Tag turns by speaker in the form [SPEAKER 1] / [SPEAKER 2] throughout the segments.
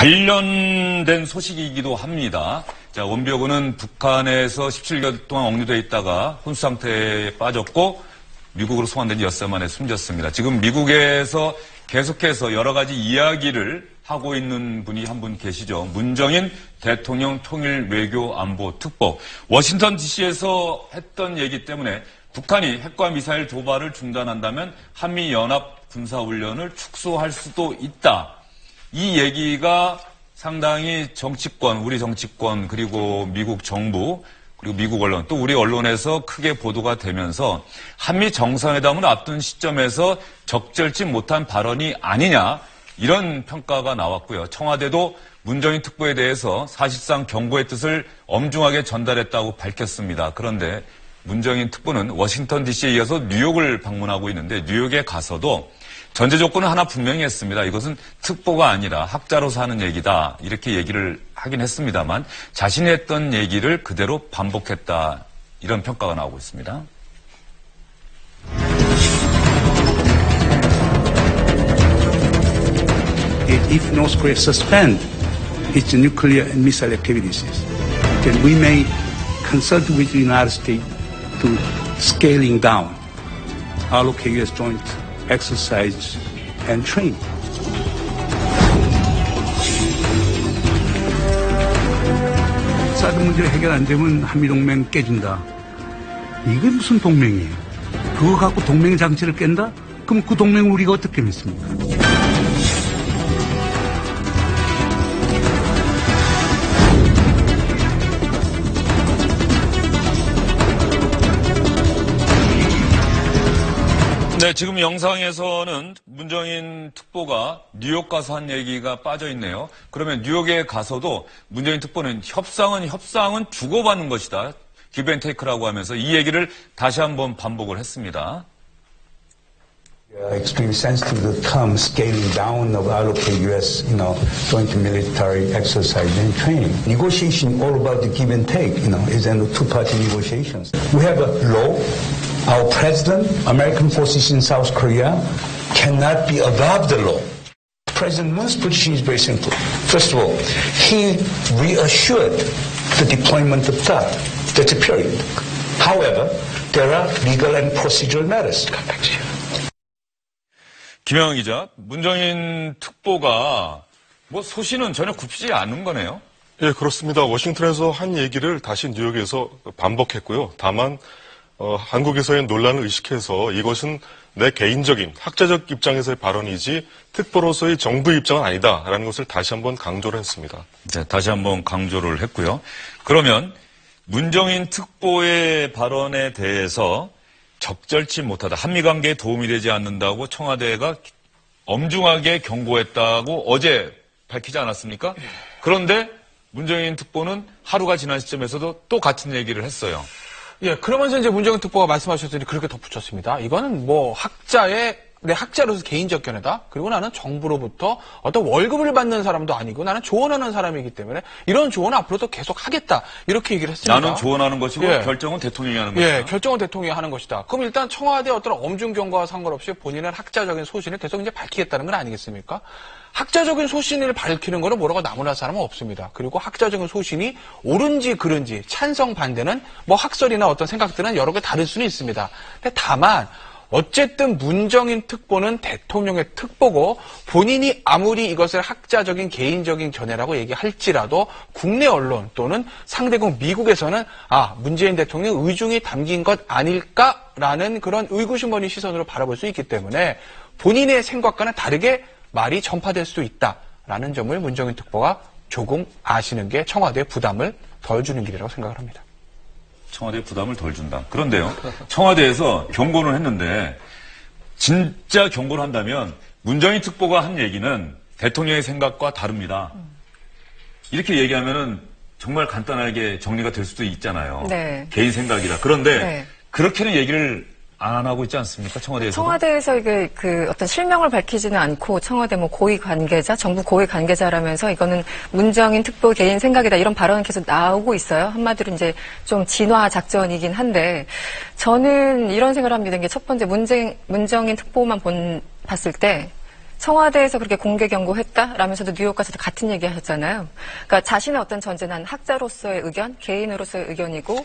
[SPEAKER 1] 관련된 소식이기도 합니다. 자, 원병은 북한에서 17개월 동안 억류돼 있다가 혼수 상태에 빠졌고 미국으로 송환된 지 엿새 만에 숨졌습니다. 지금 미국에서 계속해서 여러 가지 이야기를 하고 있는 분이 한 분 계시죠. 문정인 대통령 통일 외교 안보 특보. 워싱턴 DC에서 했던 얘기 때문에 북한이 핵과 미사일 도발을 중단한다면 한미연합 군사훈련을 축소할 수도 있다. 이 얘기가 상당히 정치권, 우리 정치권, 그리고 미국 정부, 그리고 미국 언론, 또 우리 언론에서 크게 보도가 되면서 한미 정상회담을 앞둔 시점에서 적절치 못한 발언이 아니냐, 이런 평가가 나왔고요. 청와대도 문정인 특보에 대해서 사실상 경고의 뜻을 엄중하게 전달했다고 밝혔습니다. 그런데 문정인 특보는 워싱턴 DC에 이어서 뉴욕을 방문하고 있는데 뉴욕에 가서도 전제 조건은 하나 분명히 했습니다. 이것은 특보가 아니라 학자로서 하는 얘기다. 이렇게 얘기를 하긴 했습니다만 자신이 했던 얘기를 그대로 반복했다. 이런 평가가 나오고 있습니다.
[SPEAKER 2] If North Korea suspend its nuclear and missile activities, then we may consult with the United States to scaling down ROK-US joint exercise and training. 사드 문제 해결 안 되면 한미동맹 깨진다. 이게 무슨 동맹이에요? 그거 갖고 동맹 장치를 깬다? 그럼 그 동맹을 우리가 어떻게 믿습니까?
[SPEAKER 1] 네, 지금 영상에서는 문정인 특보가 뉴욕 가서 한 얘기가 빠져 있네요. 그러면 뉴욕에 가서도 문정인 특보는 협상은 주고받는 것이다. give and take라고 하면서 이 얘기를 다시 한번 반복을 했습니다.
[SPEAKER 2] Extremely sensitive to the term scaling down of ROK-US, joint military exercise and training. Negotiation all about the give and take, is a two-party negotiations. We have a law. Our president, American forces in South Korea, cannot be above the law. President Moon's position is very simple. First of all, he reassured the deployment of THAAD. That's a period. However, there are legal and procedural matters.
[SPEAKER 1] 김영환 기자, 문정인 특보가 소신은 전혀 굽히지 않은 거네요.
[SPEAKER 3] 예, 그렇습니다. 워싱턴에서 한 얘기를 다시 뉴욕에서 반복했고요. 다만 한국에서의 논란을 의식해서 이것은 내 개인적인 학자적 입장에서의 발언이지 특보로서의 정부의 입장은 아니다라는 것을 다시 한번 강조를 했습니다.
[SPEAKER 1] 네, 다시 한번 강조를 했고요. 그러면 문정인 특보의 발언에 대해서 적절치 못하다, 한미관계에 도움이 되지 않는다고 청와대가 엄중하게 경고했다고 어제 밝히지 않았습니까? 그런데 문정인 특보는 하루가 지난 시점에서도 또 같은 얘기를 했어요.
[SPEAKER 4] 예, 그러면서 이제 문정인 특보가 말씀하셨더니 그렇게 덧붙였습니다. 이거는 내 학자로서 개인적 견해다. 그리고 나는 정부로부터 어떤 월급을 받는 사람도 아니고 나는 조언하는 사람이기 때문에 이런 조언을 앞으로도 계속 하겠다. 이렇게 얘기를 했습니다.
[SPEAKER 1] 나는 조언하는 것이고 결정은 대통령이 하는 것이다.
[SPEAKER 4] 예, 결정은 대통령이 하는 것이다. 그럼 일단 청와대의 어떤 엄중 경고와 상관없이 본인의 학자적인 소신을 계속 이제 밝히겠다는 건 아니겠습니까? 학자적인 소신을 밝히는 거는 뭐라고 나무랄 사람은 없습니다. 그리고 학자적인 소신이 옳은지 그른지 찬성 반대는 학설이나 어떤 생각들은 여러 개 다를 수는 있습니다. 근데 다만 어쨌든 문정인 특보는 대통령의 특보고 본인이 아무리 이것을 학자적인 개인적인 견해라고 얘기할지라도 국내 언론 또는 상대국 미국에서는 문재인 대통령 의중이 담긴 것 아닐까라는 그런 의구심번인 시선으로 바라볼 수 있기 때문에 본인의 생각과는 다르게 말이 전파될 수 있다라는 점을 문정인 특보가 조금 아시는 게 청와대의 부담을 덜 주는 길이라고 생각을 합니다.
[SPEAKER 1] 청와대에 부담을 덜 준다. 그런데요, 청와대에서 경고는 했는데 진짜 경고를 한다면 문정인 특보가 한 얘기는 대통령의 생각과 다릅니다. 이렇게 얘기하면은 정말 간단하게 정리가 될 수도 있잖아요.
[SPEAKER 5] 네.
[SPEAKER 1] 개인 생각이다. 그런데 그렇게는 얘기를 안 하고 있지 않습니까? 청와대에서.
[SPEAKER 5] 청와대에서 그 어떤 실명을 밝히지는 않고 청와대 고위 관계자, 정부 고위 관계자라면서 이거는 문정인 특보 개인 생각이다 이런 발언은 계속 나오고 있어요. 한마디로 이제 좀 진화 작전이긴 한데 저는 이런 생각을 합니다. 이게 첫 번째 문정인 특보만 봤을 때 청와대에서 그렇게 공개 경고했다라면서도 뉴욕 가서도 같은 얘기 하셨잖아요. 그러니까 자신의 어떤 전제는 학자로서의 의견, 개인으로서의 의견이고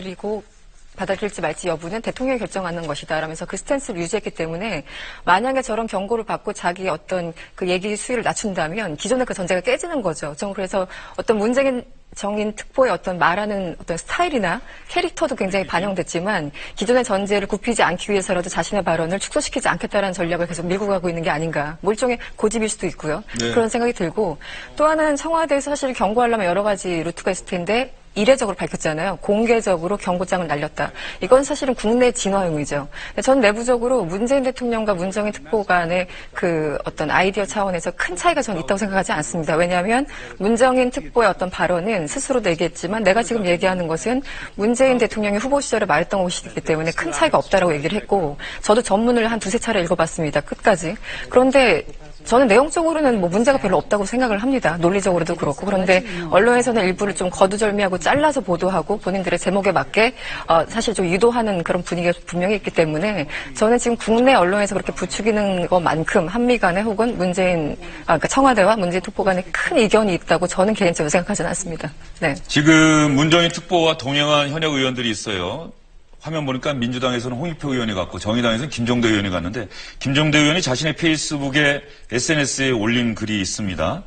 [SPEAKER 5] 받아들일지 말지 여부는 대통령이 결정하는 것이다 라면서 그 스탠스를 유지했기 때문에 만약에 저런 경고를 받고 자기 어떤 그 얘기 수위를 낮춘다면 기존의 그 전제가 깨지는 거죠. 저는 그래서 어떤 문재인 정인 특보의 어떤 말하는 어떤 스타일이나 캐릭터도 굉장히 반영됐지만 기존의 전제를 굽히지 않기 위해서라도 자신의 발언을 축소시키지 않겠다라는 전략을 계속 밀고 가고 있는 게 아닌가. 뭐 일종의 고집일 수도 있고요.
[SPEAKER 1] 네.
[SPEAKER 5] 그런 생각이 들고 또 하나는 청와대에서 사실 경고하려면 여러 가지 루트가 있을 텐데 이례적으로 밝혔잖아요. 공개적으로 경고장을 날렸다. 이건 사실은 국내 진화용이죠. 전 내부적으로 문재인 대통령과 문정인 특보 간의 그 어떤 아이디어 차원에서 큰 차이가 저는 있다고 생각하지 않습니다. 왜냐하면 문정인 특보의 어떤 발언은 스스로도 얘기했지만 내가 지금 얘기하는 것은 문재인 대통령이 후보 시절에 말했던 것이기 때문에 큰 차이가 없다라고 얘기를 했고 저도 전문을 한 두세 차례 읽어봤습니다. 끝까지. 그런데 저는 내용적으로는 뭐 문제가 별로 없다고 생각을 합니다. 논리적으로도 그렇고. 그런데 언론에서는 일부를 좀 거두절미하고 잘라서 보도하고 본인들의 제목에 맞게 사실 좀 유도하는 그런 분위기가 분명히 있기 때문에 저는 지금 국내 언론에서 그렇게 부추기는 것만큼 한미 간에 혹은 그러니까 청와대와 문재인 특보 간에 큰 이견이 있다고 저는 개인적으로 생각하지는 않습니다. 네.
[SPEAKER 1] 지금 문정인 특보와 동행한 현역 의원들이 있어요. 화면 보니까 민주당에서는 홍익표 의원이 갔고 정의당에서는 김종대 의원이 갔는데 김종대 의원이 자신의 페이스북에 SNS에 올린 글이 있습니다.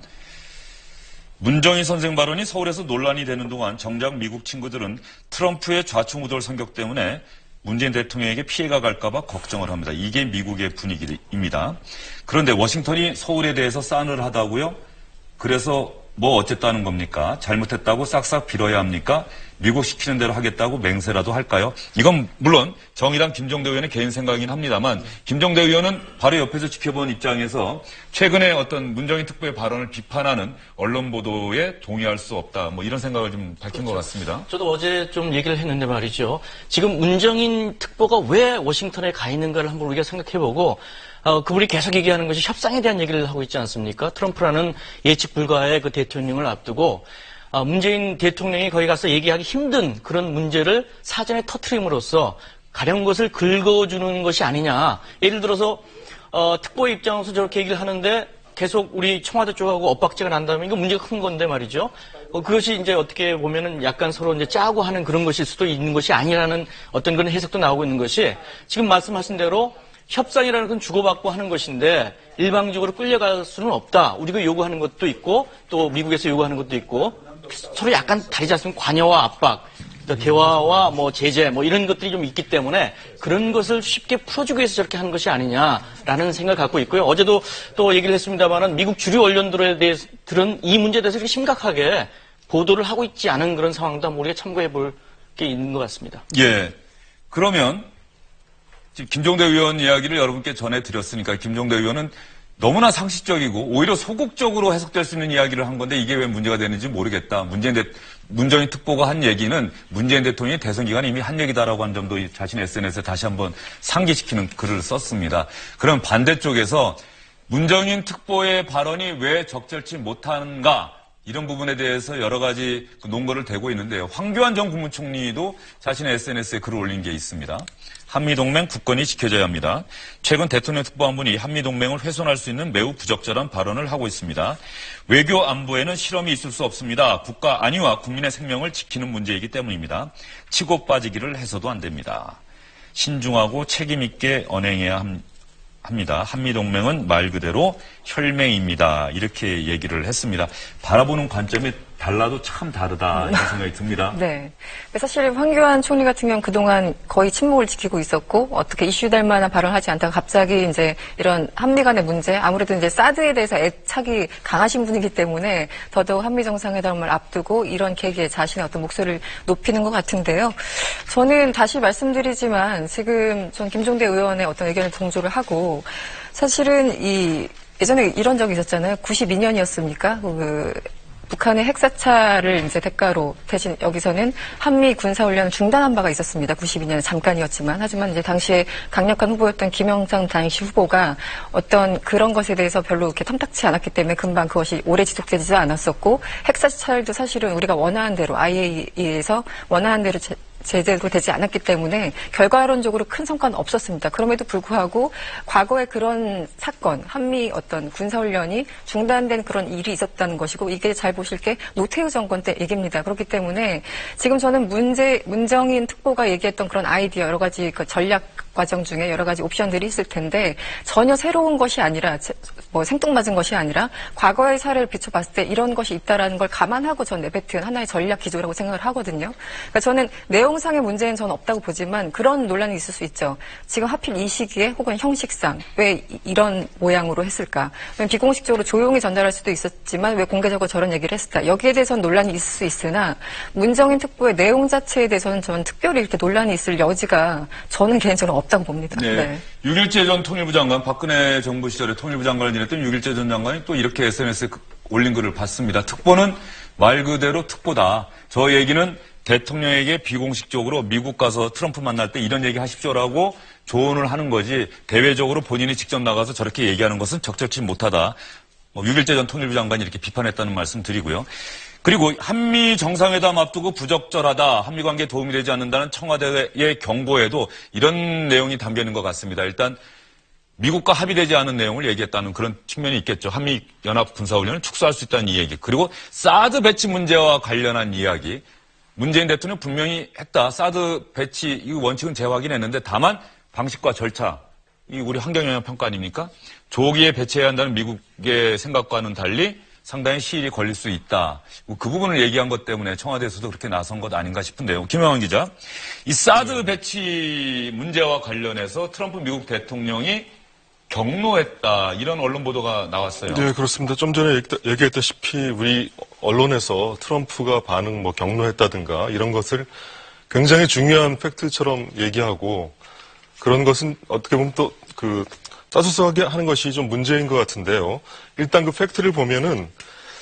[SPEAKER 1] 문정인 선생 발언이 서울에서 논란이 되는 동안 정작 미국 친구들은 트럼프의 좌충우돌 성격 때문에 문재인 대통령에게 피해가 갈까 봐 걱정을 합니다. 이게 미국의 분위기입니다. 그런데 워싱턴이 서울에 대해서 싸늘하다고요? 그래서 뭐 어쨌다는 겁니까? 잘못했다고 싹싹 빌어야 합니까? 미국 시키는 대로 하겠다고 맹세라도 할까요? 이건 물론 정의당 김종대 의원의 개인 생각이긴 합니다만 김종대 의원은 바로 옆에서 지켜본 입장에서 최근에 어떤 문정인 특보의 발언을 비판하는 언론 보도에 동의할 수 없다. 뭐 이런 생각을 좀 밝힌 것 같습니다.
[SPEAKER 6] 저도 어제 좀 얘기를 했는데 말이죠. 지금 문정인 특보가 왜 워싱턴에 가 있는가를 한번 우리가 생각해보고 그분이 계속 얘기하는 것이 협상에 대한 얘기를 하고 있지 않습니까? 트럼프라는 예측 불가의 그 대통령을 앞두고 문재인 대통령이 거기 가서 얘기하기 힘든 그런 문제를 사전에 터트림으로써 가려운 것을 긁어주는 것이 아니냐. 예를 들어서 특보의 입장에서 저렇게 얘기를 하는데 계속 우리 청와대 쪽하고 엇박자가 난다면 이거 문제가 큰 건데 말이죠. 그것이 이제 어떻게 보면은 약간 서로 이제 짜고 하는 그런 것일 수도 있는 것이 아니라는 어떤 그런 해석도 나오고 있는 것이 지금 말씀하신 대로 협상이라는 건 주고받고 하는 것인데 일방적으로 끌려갈 수는 없다. 우리가 요구하는 것도 있고 또 미국에서 요구하는 것도 있고 서로 약간 다르지 않습니까? 관여와 압박, 대화와 뭐 제재 뭐 이런 것들이 좀 있기 때문에 그런 것을 쉽게 풀어주기 위해서 저렇게 하는 것이 아니냐라는 생각을 갖고 있고요. 어제도 또 얘기를 했습니다마는 미국 주류 언론들은 이 문제에 대해서 이렇게 심각하게 보도를 하고 있지 않은 그런 상황도 한번 우리가 참고해 볼 게 있는 것 같습니다.
[SPEAKER 1] 예. 그러면 지금 김종대 의원 이야기를 여러분께 전해드렸으니까 김종대 의원은 너무나 상식적이고 오히려 소극적으로 해석될 수 있는 이야기를 한 건데 이게 왜 문제가 되는지 모르겠다. 문정인 특보가 한 얘기는 문재인 대통령이 대선 기간에 이미 한 얘기다라고 한 점도 자신의 SNS에 다시 한번 상기시키는 글을 썼습니다. 그럼 반대쪽에서 문정인 특보의 발언이 왜 적절치 못한가 이런 부분에 대해서 여러 가지 논거를 대고 있는데요. 황교안 전 국무총리도 자신의 SNS에 글을 올린 게 있습니다. 한미동맹 굳건히 지켜져야 합니다. 최근 대통령 특보안분이 한미동맹을 훼손할 수 있는 매우 부적절한 발언을 하고 있습니다. 외교 안보에는 실험이 있을 수 없습니다. 국가 안위와 국민의 생명을 지키는 문제이기 때문입니다. 치고 빠지기를 해서도 안 됩니다. 신중하고 책임 있게 언행해야 합니다. 한미동맹은 말 그대로 혈맹입니다. 이렇게 얘기를 했습니다. 바라보는 관점이 달라도 참 다르다 이런 생각이 듭니다.
[SPEAKER 5] 네. 사실 황교안 총리 같은 경우는 그동안 거의 침묵을 지키고 있었고 어떻게 이슈될 만한 발언을 하지 않다가 갑자기 이제 이런 한미 간의 문제 아무래도 이제 사드에 대해서 애착이 강하신 분이기 때문에 더더욱 한미 정상회담을 앞두고 이런 계기에 자신의 어떤 목소리를 높이는 것 같은데요. 저는 다시 말씀드리지만 지금 전 김종대 의원의 어떤 의견을 동조를 하고 사실은 예전에 이런 적이 있었잖아요. 92년이었습니까? 북한의 핵사찰을 이제 대가로 대신 여기서는 한미 군사훈련을 중단한 바가 있었습니다. 92년에 잠깐이었지만. 하지만 이제 당시에 강력한 후보였던 김영삼 당시 후보가 어떤 그런 것에 대해서 별로 이렇게 탐탁치 않았기 때문에 금방 그것이 오래 지속되지도 않았었고 핵사찰도 사실은 우리가 원하는 대로 IAEA에서 원하는 대로 제대로 되지 않았기 때문에 결과론적으로 큰 성과는 없었습니다. 그럼에도 불구하고 과거에 그런 사건, 한미 어떤 군사훈련이 중단된 그런 일이 있었다는 것이고 이게 잘 보실 게 노태우 정권 때 얘기입니다. 그렇기 때문에 지금 저는 문정인 특보가 얘기했던 그런 아이디어 여러 가지 그 전략 과정 중에 여러 가지 옵션들이 있을 텐데 전혀 새로운 것이 아니라 뭐 생뚱맞은 것이 아니라 과거의 사례를 비춰봤을 때 이런 것이 있다라는 걸 감안하고 전 내뱉은 하나의 전략 기조라고 생각을 하거든요. 그러니까 저는 내용상의 문제는 저는 없다고 보지만 그런 논란이 있을 수 있죠. 지금 하필 이 시기에 혹은 형식상 왜 이런 모양으로 했을까? 비공식적으로 조용히 전달할 수도 있었지만 왜 공개적으로 저런 얘기를 했을까? 여기에 대해서는 논란이 있을 수 있으나 문정인 특보의 내용 자체에 대해서는 저는 특별히 이렇게 논란이 있을 여지가 저는 개인적으로 없다고 봅니다.
[SPEAKER 1] 네. 6.17 전 통일부 장관, 박근혜 정부 시절에 통일부 장관을 지냈던 6.17 전 장관이 또 이렇게 SNS에 올린 글을 봤습니다. 특보는 말 그대로 특보다. 저 얘기는 대통령에게 비공식적으로 미국 가서 트럼프 만날 때 이런 얘기 하십시오라고 조언을 하는 거지 대외적으로 본인이 직접 나가서 저렇게 얘기하는 것은 적절치 못하다. 6.17 전 통일부 장관이 이렇게 비판했다는 말씀 드리고요. 그리고 한미 정상회담 앞두고 부적절하다, 한미 관계에 도움이 되지 않는다는 청와대의 경고에도 이런 내용이 담겨 있는 것 같습니다. 일단 미국과 합의되지 않은 내용을 얘기했다는 그런 측면이 있겠죠. 한미 연합 군사훈련을 축소할 수 있다는 이 얘기. 그리고 사드 배치 문제와 관련한 이야기. 문재인 대통령 분명히 했다. 사드 배치 이 원칙은 재확인했는데 다만 방식과 절차. 이 우리 환경영향 평가 아닙니까? 조기에 배치해야 한다는 미국의 생각과는 달리 상당히 시일이 걸릴 수 있다. 그 부분을 얘기한 것 때문에 청와대에서도 그렇게 나선 것 아닌가 싶은데요. 김영환 기자, 이 사드 배치 문제와 관련해서 트럼프 미국 대통령이 경로했다. 이런 언론 보도가 나왔어요.
[SPEAKER 3] 네, 그렇습니다. 좀 전에 얘기했다시피 우리 언론에서 트럼프가 반응 경로했다든가 이런 것을 굉장히 중요한 팩트처럼 얘기하고 그런 것은 어떻게 보면 또 따뜻하게 하는 것이 좀 문제인 것 같은데요. 일단 그 팩트를 보면은,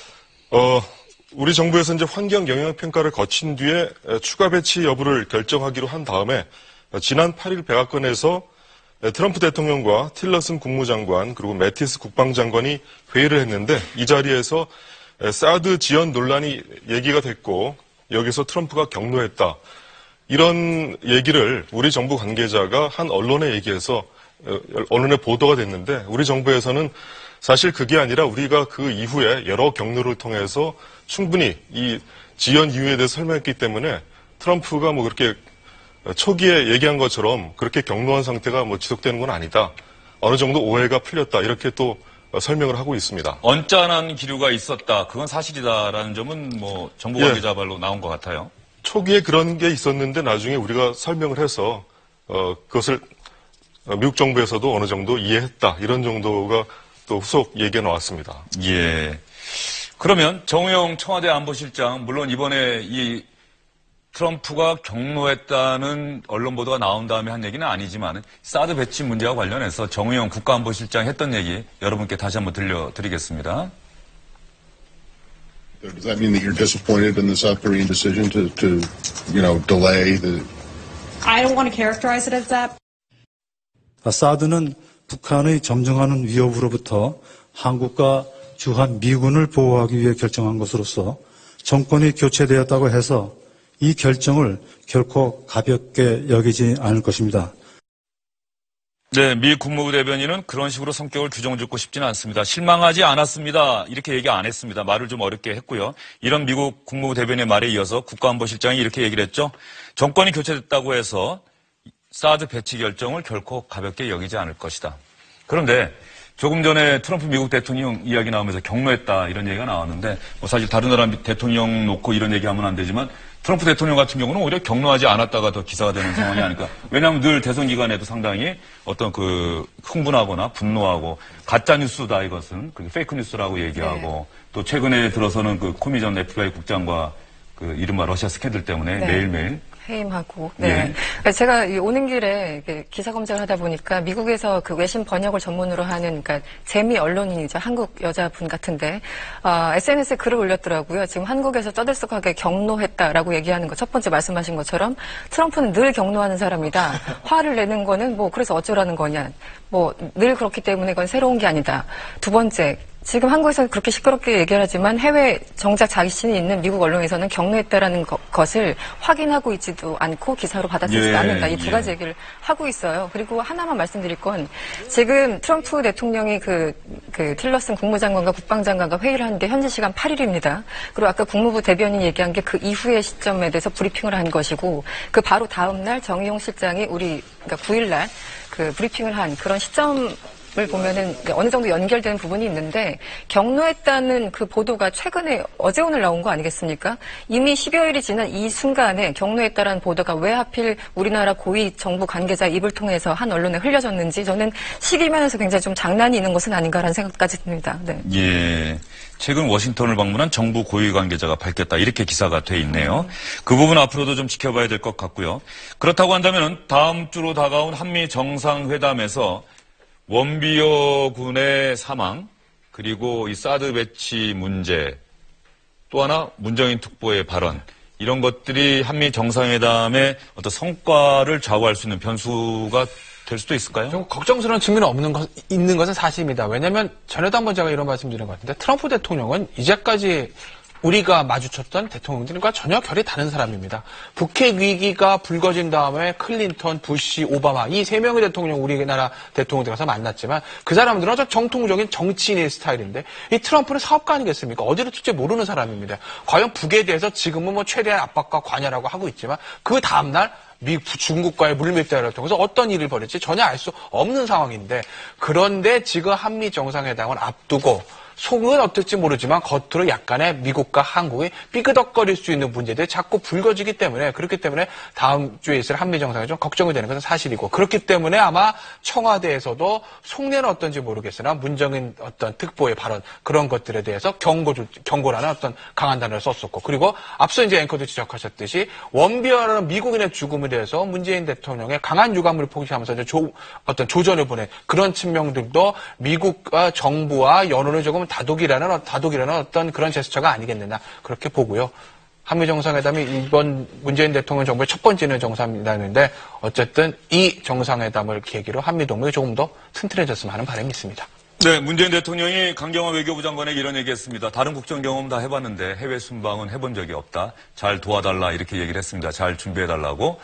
[SPEAKER 3] 우리 정부에서 이제 환경 영향 평가를 거친 뒤에 추가 배치 여부를 결정하기로 한 다음에 지난 8일 백악관에서 트럼프 대통령과 틸러슨 국무장관 그리고 매티스 국방장관이 회의를 했는데 이 자리에서 사드 지원 논란이 얘기가 됐고 여기서 트럼프가 경로했다. 이런 얘기를 우리 정부 관계자가 한 언론에 얘기해서 언론에 보도가 됐는데 우리 정부에서는 사실 그게 아니라 우리가 그 이후에 여러 경로를 통해서 충분히 이 지연 이유에 대해서 설명했기 때문에 트럼프가 그렇게 초기에 얘기한 것처럼 그렇게 경로한 상태가 지속되는 건 아니다. 어느 정도 오해가 풀렸다. 이렇게 또 설명을 하고 있습니다.
[SPEAKER 1] 언짢은 기류가 있었다. 그건 사실이다라는 점은 정부 관계자 발로 나온 것 같아요.
[SPEAKER 3] 초기에 그런 게 있었는데 나중에 우리가 설명을 해서 그것을 미국 정부에서도 어느 정도 이해했다. 이런 정도가 또 후속 얘기가 나왔습니다.
[SPEAKER 1] 예. 그러면 정우영 청와대 안보실장, 물론 이번에 이 트럼프가 경로했다는 언론 보도가 나온 다음에 한 얘기는 아니지만 사드 배치 문제와 관련해서 정우영 국가안보실장이 했던 얘기 여러분께 다시 한번 들려드리겠습니다.
[SPEAKER 7] Does that mean that you're disappointed in the South Korean decision to delay the?
[SPEAKER 8] I don't want to characterize it as that.
[SPEAKER 9] 사드는 북한의 점증하는 위협으로부터 한국과 주한 미군을 보호하기 위해 결정한 것으로서 정권이 교체되었다고 해서 이 결정을 결코 가볍게 여기지 않을 것입니다.
[SPEAKER 1] 네, 미 국무부 대변인은 그런 식으로 성격을 규정짓고 싶지는 않습니다. 실망하지 않았습니다. 이렇게 얘기 안 했습니다. 말을 좀 어렵게 했고요. 이런 미국 국무부 대변인의 말에 이어서 국가안보실장이 이렇게 얘기를 했죠. 정권이 교체됐다고 해서 사드 배치 결정을 결코 가볍게 여기지 않을 것이다. 그런데 조금 전에 트럼프 미국 대통령 이야기 나오면서 경로했다 이런 얘기가 나왔는데 사실 다른 나라 대통령 놓고 이런 얘기하면 안 되지만 트럼프 대통령 같은 경우는 오히려 경로하지 않았다가 더 기사가 되는 상황이 아닐까. 왜냐하면 늘 대선 기간에도 상당히 어떤 흥분하거나 분노하고 가짜뉴스다 이것은 페이크 뉴스라고 얘기하고 또 최근에 들어서는 코미 전 FBI 국장과 이른바 러시아 스캔들 때문에 매일매일
[SPEAKER 5] 해임하고. 네. 네. 제가 오는 길에 기사 검색을 하다 보니까 미국에서 외신 번역을 전문으로 하는, 재미 언론인이죠. 한국 여자분 같은데, SNS에 글을 올렸더라고요. 지금 한국에서 떠들썩하게 경로했다라고 얘기하는 거. 첫 번째 말씀하신 것처럼 트럼프는 늘 경로하는 사람이다. 화를 내는 거는 그래서 어쩌라는 거냐. 늘 그렇기 때문에 그건 새로운 게 아니다. 두 번째, 지금 한국에서는 그렇게 시끄럽게 얘기를 하지만 해외 정작 자신이 있는 미국 언론에서는 경로했다라는 것을 확인하고 있지도 않고 기사로 받아들이지도 않는다. 이 두 가지 얘기를 하고 있어요. 그리고 하나만 말씀드릴 건 지금 트럼프 대통령이 그 틸러슨 국무장관과 국방장관과 회의를 하는데 현지 시간 8일입니다. 그리고 아까 국무부 대변인이 얘기한 게 그 이후의 시점에 대해서 브리핑을 한 것이고 그 바로 다음 날 정의용 실장이 그러니까 9일 날 그 브리핑을 한 그런 시점을 보면은 어느 정도 연결되는 부분이 있는데 경로했다는 그 보도가 최근에 어제 오늘 나온 거 아니겠습니까? 이미 10여일이 지난 이 순간에 경로했다라는 보도가 왜 하필 우리나라 고위 정부 관계자 입을 통해서 한 언론에 흘려졌는지 저는 시기면에서 굉장히 좀 장난이 있는 것은 아닌가라는 생각까지 듭니다. 네.
[SPEAKER 1] 예. 최근 워싱턴을 방문한 정부 고위 관계자가 밝혔다. 이렇게 기사가 돼 있네요. 그 부분 앞으로도 좀 지켜봐야 될 것 같고요. 그렇다고 한다면 다음 주로 다가온 한미 정상회담에서 원비어 군의 사망, 그리고 이 사드 배치 문제, 또 하나 문정인 특보의 발언, 이런 것들이 한미 정상회담의 어떤 성과를 좌우할 수 있는 변수가 될 수도 있을까요?
[SPEAKER 4] 좀 걱정스러운 측면이 있는 것은 사실입니다. 왜냐하면 전에도 한번 제가 이런 말씀드린 것 같은데 트럼프 대통령은 이제까지 우리가 마주쳤던 대통령들과 전혀 결이 다른 사람입니다. 북핵 위기가 불거진 다음에 클린턴, 부시, 오바마 이 세 명의 대통령 우리나라 대통령들 가서 만났지만 그 사람들은 아주 정통적인 정치인의 스타일인데 이 트럼프는 사업가 아니겠습니까? 어디로 튈지 모르는 사람입니다. 과연 북에 대해서 지금은 뭐 최대한 압박과 관여라고 하고 있지만 그 다음날 중국과의 물밑대화를 통해서 어떤 일을 벌일지 전혀 알 수 없는 상황인데 그런데 지금 한미 정상회담을 앞두고 속은 어떨지 모르지만 겉으로 약간의 미국과 한국이 삐그덕거릴 수 있는 문제들이 자꾸 불거지기 때문에 그렇기 때문에 다음 주에 있을 한미 정상회담이 좀 걱정이 되는 것은 사실이고 그렇기 때문에 아마 청와대에서도 속내는 어떤지 모르겠으나 문정인 어떤 특보의 발언 그런 것들에 대해서 경고라는 어떤 강한 단어를 썼었고 그리고 앞서 이제 앵커도 지적하셨듯이 원비어라는 미국인의 죽음에 대해서 문재인 대통령의 강한 유감을 포기하면서 이제 어떤 조전을 보낸 그런 측면들도 미국과 정부와 연원을 조금 다독이라는 어떤 그런 제스처가 아니겠느냐 그렇게 보고요. 한미 정상회담이 이번 문재인 대통령 정부의 첫 번째는 정상회담인데 어쨌든 이 정상회담을 계기로 한미 동맹이 조금 더 튼튼해졌으면 하는 바람이 있습니다.
[SPEAKER 1] 네, 문재인 대통령이 강경화 외교부 장관에게 이런 얘기했습니다. 다른 국정 경험 다 해봤는데 해외 순방은 해본 적이 없다. 잘 도와달라 이렇게 얘기를 했습니다. 잘 준비해달라고.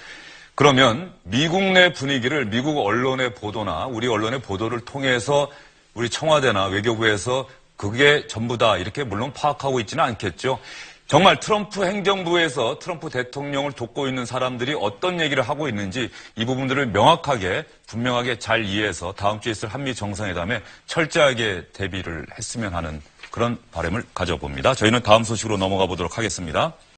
[SPEAKER 1] 그러면 미국 내 분위기를 미국 언론의 보도나 우리 언론의 보도를 통해서 우리 청와대나 외교부에서 그게 전부다 이렇게 물론 파악하고 있지는 않겠죠. 정말 트럼프 행정부에서 트럼프 대통령을 돕고 있는 사람들이 어떤 얘기를 하고 있는지 이 부분들을 명확하게 분명하게 잘 이해해서 다음 주에 있을 한미 정상회담에 철저하게 대비를 했으면 하는 그런 바람을 가져봅니다. 저희는 다음 소식으로 넘어가 보도록 하겠습니다.